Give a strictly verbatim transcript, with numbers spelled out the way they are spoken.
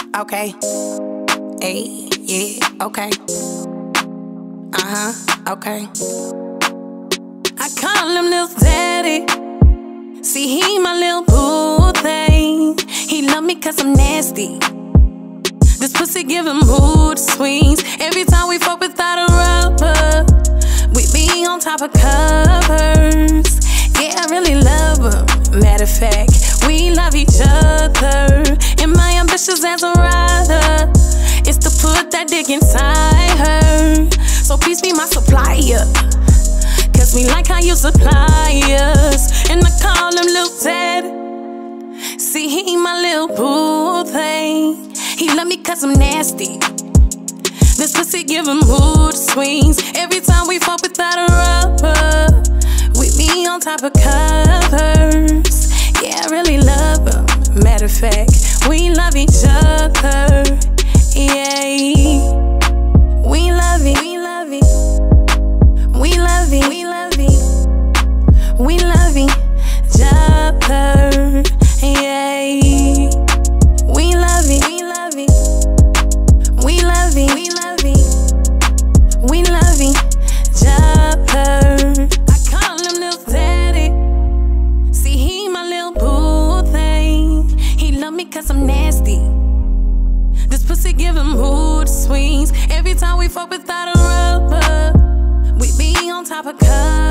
Okay. Hey, yeah, okay. Uh-huh, okay. I call him Lil Daddy. See, he my little boo thing. He love me cause I'm nasty. This pussy give him mood swings. Every time we fuck without a rubber, we be on top of covers. Yeah, I really love him. Matter of fact, we love each other. And my ambitious as a rider is to put that dick inside her. So please be my supplier, cause we like how you supply us. And I call him Lil Daddy. See, he my little boo thing. He love me cause I'm nasty. This pussy give him mood swings. Every time we fuck without a rubber, we be on top of covers. Yeah, I really love him. Matter of fact, we love each other. Yeah, we love it. We love it. We love it. We love it. We love each other. Yeah, we love it. We love it. We love it. We love it. We love each other. I call him Lil Daddy. See, he my little boo thing. He love me cause I'm nasty. This pussy give him mood swings. Every time we fuck without a rubber, we be on top of covers.